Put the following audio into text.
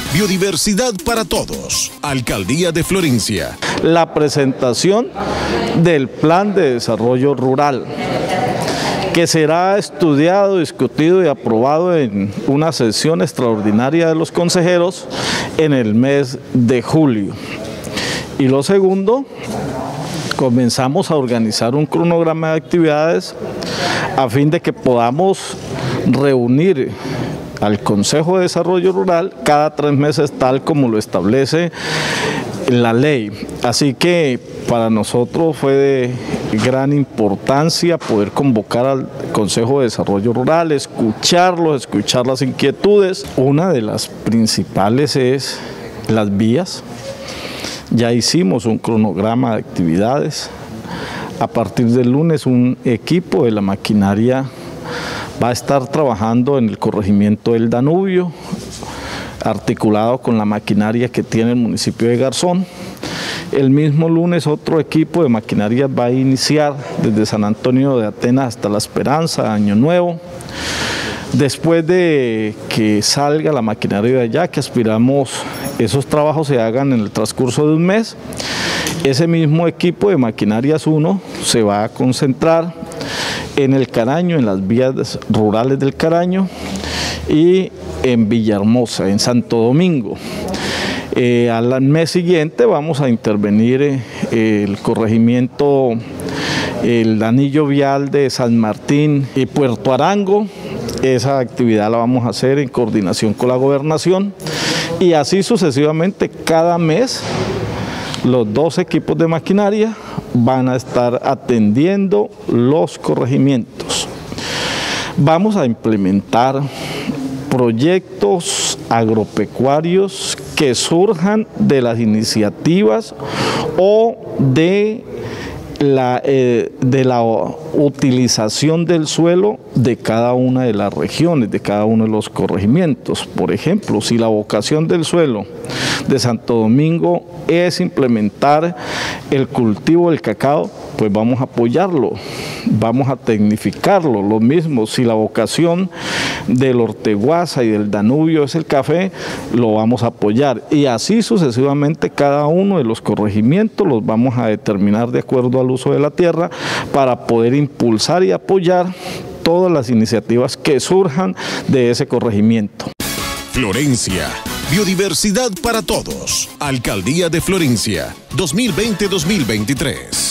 Biodiversidad para todos. Alcaldía de Florencia. La presentación del Plan de Desarrollo Rural, que será estudiado, discutido y aprobado en una sesión extraordinaria de los consejeros en el mes de julio. Y lo segundo, comenzamos a organizar un cronograma de actividades a fin de que podamos reunir al Consejo de Desarrollo Rural cada 3 meses, tal como lo establece la ley. Así que para nosotros fue de gran importancia poder convocar al Consejo de Desarrollo Rural, escucharlos, escuchar las inquietudes. Una de las principales es las vías. Ya hicimos un cronograma de actividades. A partir del lunes un equipo de la maquinaria va a estar trabajando en el corregimiento del Danubio, articulado con la maquinaria que tiene el municipio de Garzón. El mismo lunes otro equipo de maquinaria va a iniciar desde San Antonio de Atenas hasta La Esperanza, Año Nuevo. Después de que salga la maquinaria de allá, que aspiramos esos trabajos se hagan en el transcurso de un mes, ese mismo equipo de maquinarias 1 se va a concentrar en el Caraño, en las vías rurales del Caraño y en Villahermosa, en Santo Domingo. Al mes siguiente vamos a intervenir el corregimiento, el anillo vial de San Martín y Puerto Arango. Esa actividad la vamos a hacer en coordinación con la gobernación y así sucesivamente cada mes los 2 equipos de maquinaria van a estar atendiendo los corregimientos. Vamos a implementar proyectos agropecuarios que surjan de las iniciativas o de la utilización del suelo de cada una de las regiones, de cada uno de los corregimientos. Por ejemplo, si la vocación del suelo de Santo Domingo es implementar el cultivo del cacao, pues vamos a apoyarlo, vamos a tecnificarlo. Lo mismo, si la vocación del Orteguaza y del Danubio es el café, lo vamos a apoyar. Y así sucesivamente cada uno de los corregimientos los vamos a determinar de acuerdo al uso de la tierra para poder impulsar y apoyar todas las iniciativas que surjan de ese corregimiento. Florencia. Biodiversidad para todos. Alcaldía de Florencia. 2020-2023.